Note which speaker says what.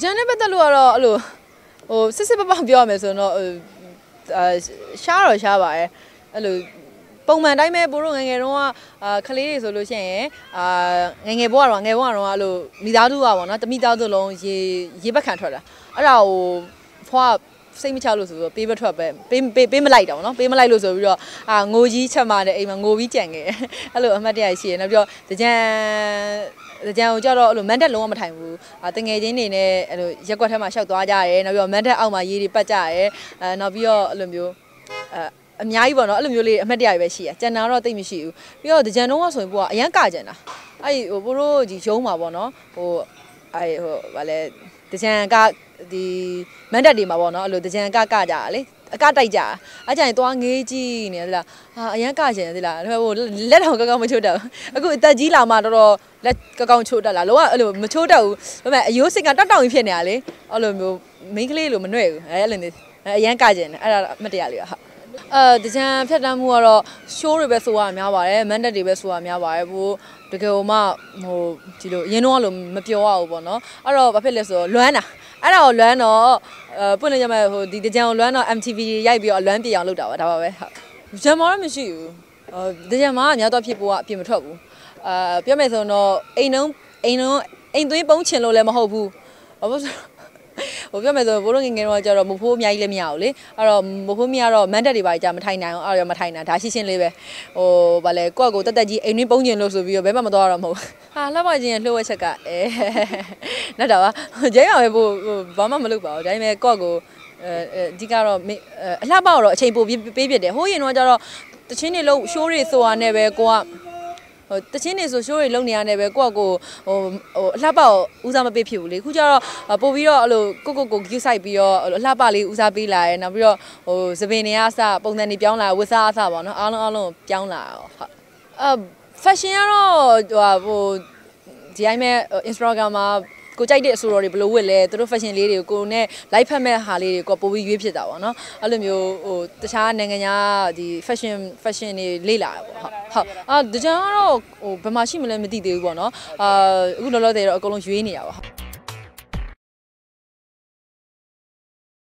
Speaker 1: န်နဲ့ပတ်သက်လို့ကတော့အဲ့လိုစစ်စစ်ပပပြောရမယ်ဆိုတော့ရှားတော့ရှားပါရဲ့အဲ့လိုပုံမှန်တိုင်းပဲပို့လို့ငယ်တုန်းကကလေးတွေဆိုလို့ရှိရင်ငယ်ဘွားတော့အဲ့လိုမိသားစုကပေါ့နော်တမိသားစုလုံးရေဘက်ခံထွက်တာအဲ့ဒါကိုဖွားစိတ်မချလို့ဆိုပြီးပေးမထွက်ပဲပေးမလိုက်တော့နော်ပေးမလိုက်လို့ဆိုပြီးတော့ငိုကြီးချက်မှတဲ့အိမ်မှာငိုပြီးကြံခဲ့အဲ့လိုအမှတ်တရရှိရနောက်ပြီးတော့တကြံကိုကြောက်တော့အဲ့လိုမန်တက်လုံးဝမထိုင်ဘူးတငယ်ချင်းတွေနဲ့အဲ့လိုရက်ကွက်ထဲမှာရှောက်သွားကြရတယ်နောက်ပြီးတော့မန်တက်အောက်မှာရေတွေပတ်ကြရတယ်နောက်ပြီးတော့အဲ့လိုမျိုးအများကြီးပေါ့နော်အဲ့လိုမျိုးလေးအမှတ်တရပဲရှိရကျန်တာတော့တိတ်မရှိဘူးပြီးတော့တကြံတော့ဆိုရင်ပိုကအရန်ကကြံတာအဲ့ဘိုးတို့ဒီရုံးမှာပေါ့နော်ဗာလဲတကြံကဒီမန်တက်တွေမှာပေါ့နော်အဲ့လိုတကြံကကြတာလေအကတိုက်ကြအဲ့ကြရင်သွားငေးကြည့်နေသလားအရန်ကကျင်သလားဟိုလက်တော်ကောင်းမချိုးတတ်အခုအသက်ကြီးလာမှတော်တော်လက်ကောင်းချိုးတတ်လားလောကအဲ့လိုမချိုးတတ်ဘူးဒါပေမဲ့အယိုးစစ်ကတောက်တောက်ကြီးဖြစ်နေတာလေအဲ့လိုမျိုးမိန်းကလေးလိုမနှွဲ့ဘူးအဲ့လိုနေအရန်ကကျင်တယ်အဲ့ဒါအမတရားလေးဟုတ်တကြံဖြတ်တန်းမှုကတော့ show တွေပဲဆိုရများပါတယ်မန်တက်တွေပဲဆိုရများပါတယ်ဘို့တကယ်မှဒီလိုရင်းတော့လို့မပြောရဘူးပေါ့နော်အဲ့တော့ဘာဖြစ်လဲဆိုတော့လွမ်းတာအဲ့ဒါကိုလွမ်းတော့ပွင့်နေကြမဲ့ဒီတကြံကိုလွမ်းတော့ MTV ရိုက်ပြီးတော့လွမ်းပြအောင်လုပ်တာပါဒါပါပဲဟုတ်ဂျမ်မာတော့မရှိဘူးတကြံမှာများတော့ဖြစ်ဖို့ကအပြင်မထွက်ဘူးပြောမယ်ဆိုတော့အိမ်သွင်းပုံးချင်လို့လည်းမဟုတ်ဘူးပြောမယ်ဆိုဘိုးတို့ငယ်တော့ကျတော့မဖိုးအများကြီးလည်းမရဘူးလေအဲ့တော့မဖိုးမရတော့မန်တက်တွေပါကြာမထိုင်နိုင်အောင်အဲ့တော့မထိုင်နိုင်ဒါရှင်းပဲဗာလဲကိုယ့်ကိုတက်ကြီးအိမ်တွင်းပုံးချင်လို့ဆိုပြီးတော့ဘယ်မှမသွားတော့မဟုတ်လှပချင်းလှုပ်ဝက်ချက်ကနောက်တော့ကျဲရပဲဘာမှမလုပ်ပါဘူးဒါပေမဲ့ကိုယ့်ကိုအဓိကတော့အလှပတော့အချိန်ပိုပေးပြတယ်ဟိုးရင်တော့ကျတော့တချင်းတွေလို့ရှိုးတွေဆိုတာနဲ့ပဲကိုကတချင်းနေဆိုရှိုးတွေလုံနေရတယ်ပဲကိုယ့်ကိုအလှပဦးစားမပေးဖြစ်ဘူးလေခုကျတော့ပို့ပြီးတော့အဲ့လိုကို view site ပြီးတော့အလှပလေးဦးစားပေးလာရဲနောက်ပြီးတော့သပင်တွေအစပုံစံတွေပြောင်းလာဝတ်စားအစပေါ့နော်အားလုံးပြောင်းလာဟုတ်fashion ကတော့ဒီအိမ်မဲ့ Instagram မှာကိုကြိုက်တဲ့အဆိုတော်တွေဘယ်လိုဝတ်လဲသူတို့ fashion လေးတွေကိုနဲ့ live ဖတ်မဲ့ဟာလေးတွေကိုပို့ပြီးရွေးဖြစ်တာပေါ့နော်အဲ့လိုမျိုးတခြားနိုင်ငံခြားဒီ fashion တွေလေ့လာတာပေါ့ဟုတ်တကြံကတော့ဘယ်မှာရှိမလဲမသိသေးဘူးပေါ့နော်အခုလောလောဆယ်တော့အကုန်လုံးရွေးနေတာပါ